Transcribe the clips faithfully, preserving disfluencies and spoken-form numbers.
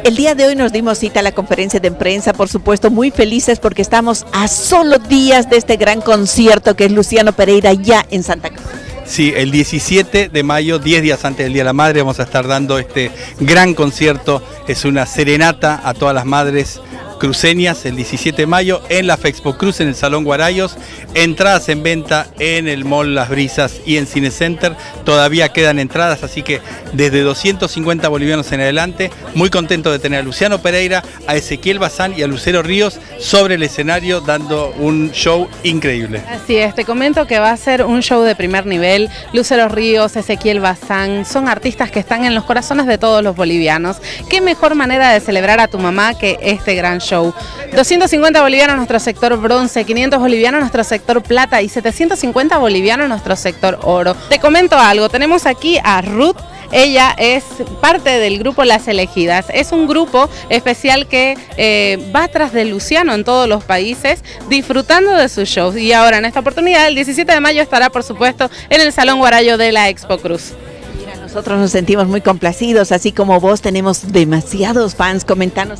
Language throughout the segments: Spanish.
El día de hoy nos dimos cita a la conferencia de prensa, por supuesto, muy felices porque estamos a solo días de este gran concierto que es Luciano Pereira ya en Santa Cruz. Sí, el diecisiete de mayo, diez días antes del Día de la Madre, vamos a estar dando este gran concierto. Es una serenata a todas las madres cruceñas el diecisiete de mayo en la Fexpo Cruz, en el Salón Guarayos. Entradas en venta en el Mall Las Brisas y en Cine Center. Todavía quedan entradas, así que desde doscientos cincuenta bolivianos en adelante. Muy contento de tener a Luciano Pereira, a Ezequiel Bazán y a Lucero Ríos sobre el escenario dando un show increíble. Así es, te comento que va a ser un show de primer nivel. Lucero Ríos, Ezequiel Bazán, son artistas que están en los corazones de todos los bolivianos. Qué mejor manera de celebrar a tu mamá que este gran show. show. doscientos cincuenta bolivianos nuestro sector bronce, quinientos bolivianos nuestro sector plata y setecientos cincuenta bolivianos nuestro sector oro. Te comento algo, tenemos aquí a Ruth. Ella es parte del grupo Las Elegidas, es un grupo especial que eh, va tras de Luciano en todos los países, disfrutando de sus shows. Y ahora en esta oportunidad, el diecisiete de mayo, estará por supuesto en el Salón Guarayo de la Expo Cruz. Mira, nosotros nos sentimos muy complacidos, así como vos tenemos demasiados fans. Comentanos.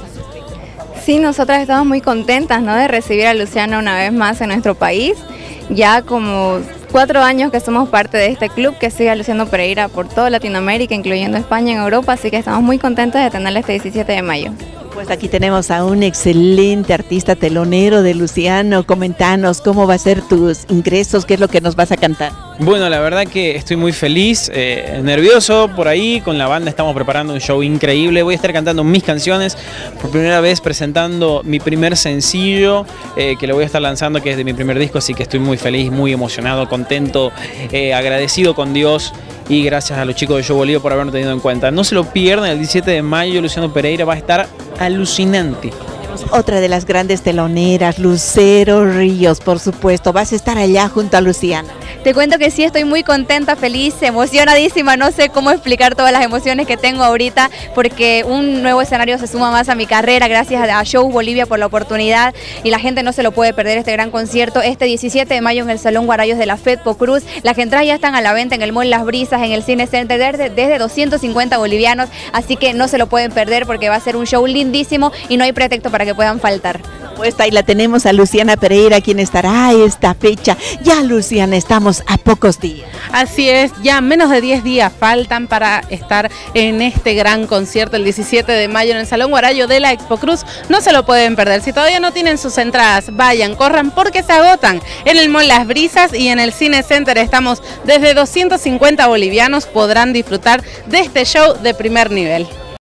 Sí, nosotras estamos muy contentas, ¿no?, de recibir a Luciano una vez más en nuestro país. Ya como cuatro años que somos parte de este club que sigue a Luciano Pereira por toda Latinoamérica, incluyendo España y Europa, así que estamos muy contentos de tenerle este diecisiete de mayo. Pues aquí tenemos a un excelente artista telonero de Luciano. Comentanos cómo va a ser tus ingresos, qué es lo que nos vas a cantar. Bueno, la verdad que estoy muy feliz, eh, nervioso por ahí, con la banda estamos preparando un show increíble. Voy a estar cantando mis canciones, por primera vez presentando mi primer sencillo, eh, que lo voy a estar lanzando, que es de mi primer disco, así que estoy muy feliz, muy emocionado, contento, eh, agradecido con Dios. Y gracias a los chicos de Show Bolívar por habernos tenido en cuenta. No se lo pierdan, el diecisiete de mayo Luciano Pereira va a estar alucinante. Otra de las grandes teloneras, Lucero Ríos, por supuesto. Vas a estar allá junto a Luciano. Te cuento que sí, estoy muy contenta, feliz, emocionadísima. No sé cómo explicar todas las emociones que tengo ahorita, porque un nuevo escenario se suma más a mi carrera. Gracias a Show Bolivia por la oportunidad, y la gente no se lo puede perder este gran concierto este diecisiete de mayo en el Salón Guarayos de la Fexpo Cruz. Las entradas ya están a la venta en el Mall Las Brisas, en el Cine Center, desde, desde doscientos cincuenta bolivianos, así que no se lo pueden perder porque va a ser un show lindísimo y no hay pretexto para que puedan faltar. Pues ahí la tenemos a Luciana Pereira, quien estará a esta fecha. Ya, Luciana, estamos a pocos días. Así es, ya menos de diez días faltan para estar en este gran concierto el diecisiete de mayo en el Salón Guarayo de la Expo Cruz. No se lo pueden perder. Si todavía no tienen sus entradas, vayan, corran porque se agotan. En el Mall Las Brisas y en el Cine Center estamos desde doscientos cincuenta bolivianos, podrán disfrutar de este show de primer nivel.